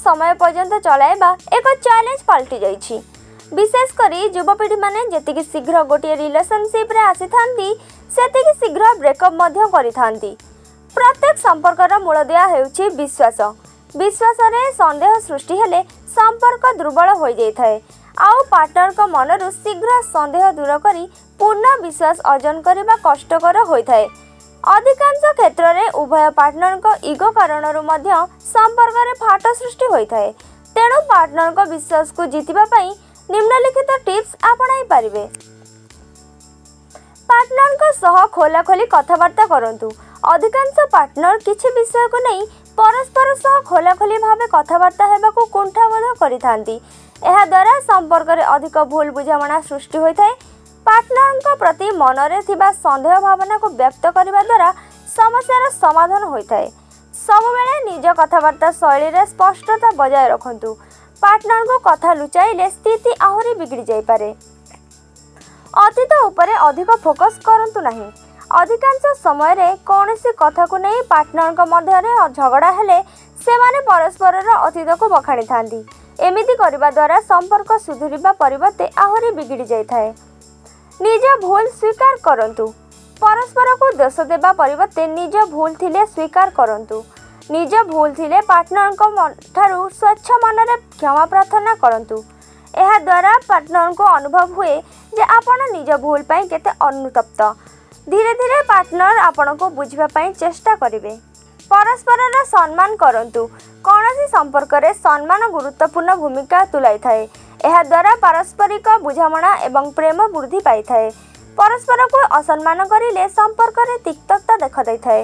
समय पर्यंत चलाइबा एक चैलेंज पलटि जाइछि। विशेषकर युवपीढ़ी माने जेतिकी शीघ्र गोटे रिलेशनशिप रे आसी थांती सेतिकी शीघ्र ब्रेकअप मध्य करि थांती। प्रत्येक संपर्कर मूलदिया हेउछि विश्वास। विश्वास रे संदेह सृष्टि हेले संपर्क दुर्बल हो जाए। आउ पार्टनर को मनरु शीघ्र संदेह दूर करी पूर्ण विश्वास अर्जन करने कष्टकर होता है। अधिकांश क्षेत्र में उभय पार्टनर को इगो कारणरू मध्य संपर्क में फाट सृष्टि होता है। तेणु पार्टनर को विश्वास को जीतिबा पई निम्नलिखित टिप्स आपणाई पारिबे। पार्टनर को सह खोलाखोली कथबार्ता करंतु। अधिकांश पार्टनर किछि विषय को नहीं परस्पर सह खोलाखोली भावे कथबार्ता हेबाकू कुंठाबोध करिथांती। एहा द्वारा संपर्क में अधिक भूल बुझामणा सृष्टि होता है। पार्टनर प्रति मनरे थिबा संदेह भावना को व्यक्त करने द्वारा समस्यार समाधान होता है। सबुबेले निज कथबार्ता शैली रे स्पष्टता बजाय रखंतु। पार्टनर को कथा लुचाइले स्थिति आहुरी बिगड़ी जाय पारे। अतीत उपरे अधिक फोकस करंतु नहीं। अधिकांश समय रे कौनसी कथा को नहीं पार्टनर को मध्य रे झगड़ा हेले से माने परस्पर अतीत को बखाणी थांती। एमिति करबा द्वारा संपर्क सुधुरिबा परिवर्ते आहुरी बिगड़ी जाय थाए। निज भूल स्वीकार करंतु। परस्पर को दोष देबा परिवर्ते निज भूल थिले स्वीकार करंतु। निज भूल थिले पार्टनर को ठारू स्वच्छ मन रे क्षमा प्रार्थना करंतु। एहा द्वारा पार्टनर को अनुभव हुए जे आपण निज भूल पई केते अनुतप्त। धीरे धीरे पार्टनर आपण को बुझिबा पई चेष्टा करिवे। परस्पर सम्मान करंतु। कौनसी संपर्क रे सम्मान गुरुत्वपूर्ण भूमिका तुलाई थाए। एहा द्वारा पारस्परिक बुझामणा एवं प्रेम वृद्धि पाई थाए। परस्पर को असम्मान करिले संपर्क रे तिक्तता देखा दै थाए।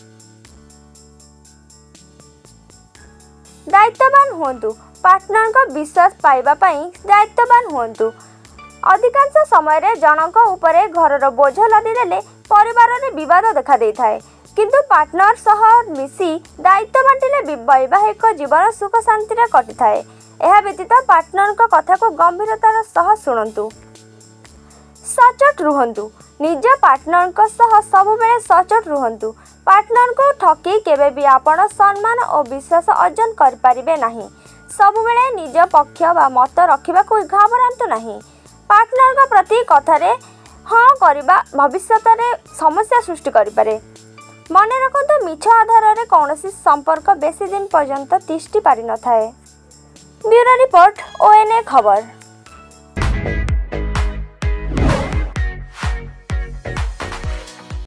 दायित्ववान हुंतु। पार्टनर को विश्वास पाइबा पई दायित्ववान हुंतु। अधिकांश समय रे जनक उपरे घरर बोझ लदी देले परिवार रे विवाद देखा दै थाए। किंतु पार्टनर सह मिसी दायित्व बांटिले वैवाहिक जीवन सुख शांति रे कटि थाए। एहा व्यतीत पार्टनर को कथा को गंभीरतार सह सुनंतु। सचोट रुहंतु। निज पार्टनर को सह सबुबेले सचोट रुहंतु। पार्टनर को ठकी केबे भी आपण सम्मान और विश्वास अर्जन कर पारिबे नाही। सबुबेले निज पक्ष बा मत रखिबा को घाबरांतु नाही। पार्टनर को प्रति कथा रे हाँ करबा भविष्यत रे समस्या सृष्टि करि पारे। मने रखंतु मिछ आधार रे कौनसी संपर्क बेसी दिन पर्यंत तिष्टि पारि न थाए। ब्यूरो रिपोर्ट ONA खबर।